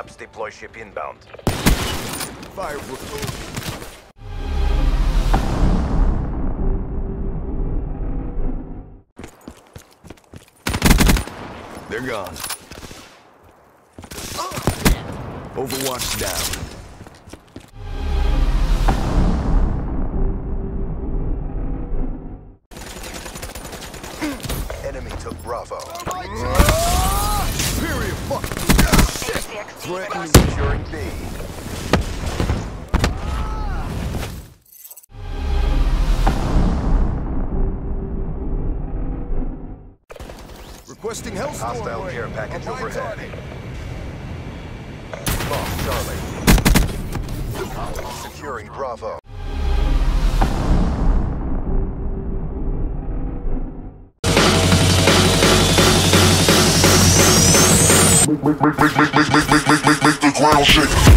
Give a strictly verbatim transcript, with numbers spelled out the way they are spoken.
Ops deploy ship inbound. Fire. They're gone. Overwatch down. Enemy took Bravo. Superior fuck. Threatening. Securing B. Requesting Hellstorm. Hostile away. care package On my overhead. target. Lost Charlie. Securing Bravo. Make, make, make, make, make, make, make, make, make, make the ground shake.